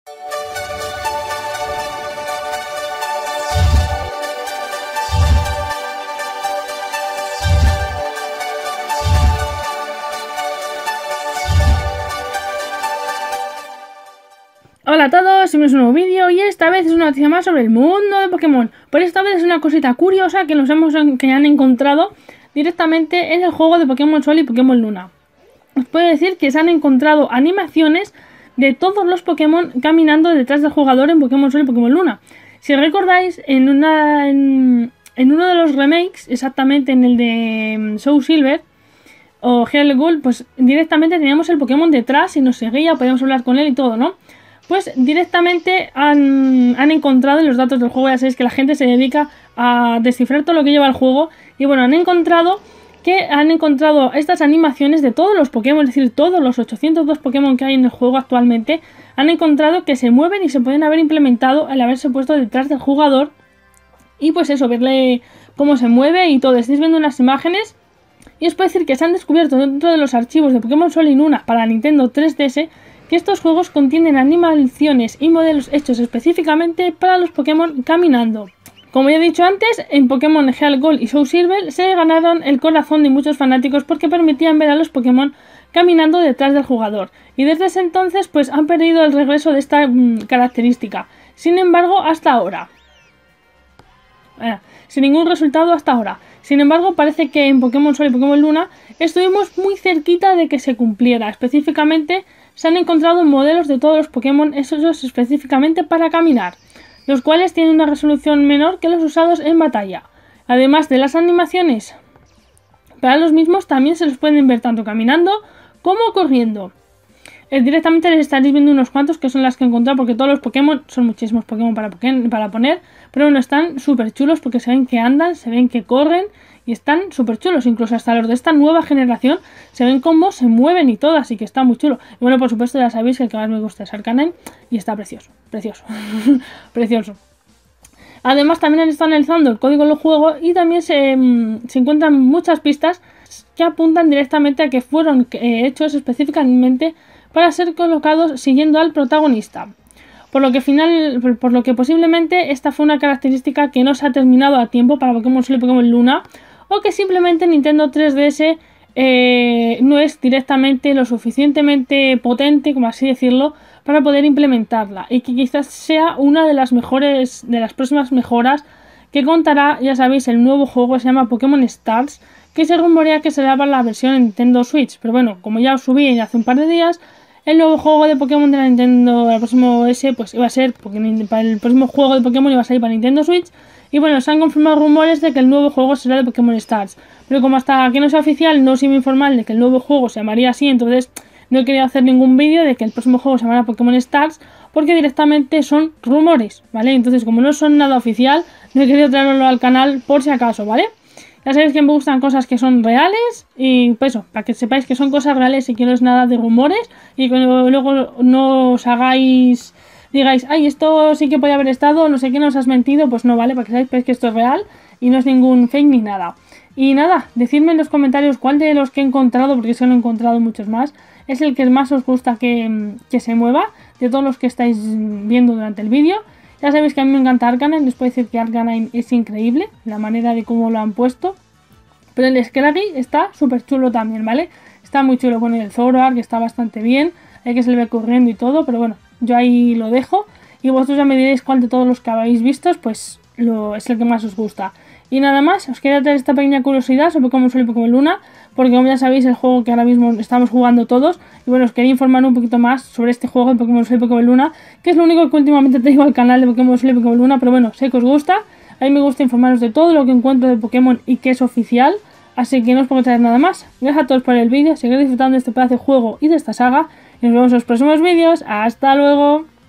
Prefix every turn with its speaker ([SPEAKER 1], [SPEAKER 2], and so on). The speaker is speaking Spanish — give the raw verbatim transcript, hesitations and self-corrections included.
[SPEAKER 1] Hola a todos, bienvenidos a un nuevo vídeo y esta vez es una noticia más sobre el mundo de Pokémon. Pero esta vez es una cosita curiosa que nos hemos que han encontrado directamente en el juego de Pokémon Sol y Pokémon Luna. Os puedo decir que se han encontrado animaciones de todos los Pokémon caminando detrás del jugador en Pokémon Sol y Pokémon Luna. Si recordáis, en, una, en, en uno de los remakes, exactamente en el de Soul Silver o Heart Gold, pues directamente teníamos el Pokémon detrás y nos seguía, podíamos hablar con él y todo, ¿no? Pues directamente han, han encontrado en los datos del juego, ya sabéis que la gente se dedica a descifrar todo lo que lleva el juego, y bueno, han encontrado que han encontrado estas animaciones de todos los Pokémon, es decir, todos los ochocientos dos Pokémon que hay en el juego actualmente, han encontrado que se mueven y se pueden haber implementado al haberse puesto detrás del jugador, y pues eso, verle cómo se mueve y todo. Estáis viendo unas imágenes, y os puedo decir que se han descubierto dentro de los archivos de Pokémon Sol y Luna para Nintendo tres D S, que estos juegos contienen animaciones y modelos hechos específicamente para los Pokémon caminando. Como ya he dicho antes, en Pokémon Heart Gold y Soul Silver se ganaron el corazón de muchos fanáticos porque permitían ver a los Pokémon caminando detrás del jugador. Y desde ese entonces pues han perdido el regreso de esta mmm, característica. Sin embargo, hasta ahora. Eh, sin ningún resultado hasta ahora. Sin embargo, parece que en Pokémon Sol y Pokémon Luna estuvimos muy cerquita de que se cumpliera. Específicamente, se han encontrado modelos de todos los Pokémon hechos específicamente para caminar, los cuales tienen una resolución menor que los usados en batalla. Además de las animaciones para los mismos, también se los pueden ver tanto caminando como corriendo. Eh, directamente les estaréis viendo unos cuantos que son las que he encontrado, porque todos los Pokémon, son muchísimos Pokémon para, para poner, pero bueno, están súper chulos porque se ven que andan, se ven que corren y están súper chulos. Incluso hasta los de esta nueva generación se ven cómo se mueven y todo, así que está muy chulo. Y bueno, por supuesto ya sabéis que el que más me gusta es Arcanine y está precioso, precioso, precioso. Además también han estado analizando el código del juego y también se, se encuentran muchas pistas que apuntan directamente a que fueron eh, hechos específicamente para ser colocados siguiendo al protagonista. Por lo que final, por lo que posiblemente esta fue una característica que no se ha terminado a tiempo para Pokémon Sol y Pokémon Luna, o que simplemente Nintendo tres D S eh, no es directamente lo suficientemente potente, como así decirlo, para poder implementarla, y que quizás sea una de las mejores, de las próximas mejoras que contará, ya sabéis, el nuevo juego que se llama Pokémon Stars, que se rumorea que será para la versión en Nintendo Switch, pero bueno, como ya os subí hace un par de días, el nuevo juego de Pokémon de la Nintendo, el próximo S, pues iba a ser, porque para el próximo juego de Pokémon iba a salir para Nintendo Switch, y bueno, se han confirmado rumores de que el nuevo juego será de Pokémon Stars, pero como hasta que no sea oficial no os iba a informar de que el nuevo juego se llamaría así, entonces no he querido hacer ningún vídeo de que el próximo juego se llamará Pokémon Stars, porque directamente son rumores, ¿vale? Entonces, como no son nada oficial, no he querido traerlo al canal por si acaso, ¿vale? Ya sabéis que me gustan cosas que son reales y pues eso, para que sepáis que son cosas reales y que no es nada de rumores y que luego no os hagáis, digáis, ay, esto sí que puede haber estado, no sé qué, nos has mentido, pues no, ¿vale? Para que sepáis que esto es real y no es ningún fake ni nada. Y nada, decidme en los comentarios cuál de los que he encontrado, porque se han encontrado muchos más, es el que más os gusta que, que se mueva, de todos los que estáis viendo durante el vídeo. Ya sabéis que a mí me encanta Arcanine, les puedo decir que Arcanine es increíble, la manera de cómo lo han puesto. Pero el Scraggy está súper chulo también, ¿vale? Está muy chulo con el Zoroark, que está bastante bien, hay que se le ve corriendo y todo, pero bueno, yo ahí lo dejo. Y vosotros ya me diréis cuál de todos los que habéis visto, pues lo, es el que más os gusta. Y nada más, os quería traer esta pequeña curiosidad sobre Pokémon Sol y Pokémon Luna, porque como ya sabéis, el juego que ahora mismo estamos jugando todos, y bueno, os quería informar un poquito más sobre este juego de Pokémon Sol y Pokémon Luna, que es lo único que últimamente traigo al canal de Pokémon Sol y Pokémon Luna, pero bueno, sé que os gusta, a mí me gusta informaros de todo lo que encuentro de Pokémon y que es oficial, así que no os puedo traer nada más. Gracias a todos por el vídeo, seguid disfrutando de este pedazo de juego y de esta saga, y nos vemos en los próximos vídeos, ¡hasta luego!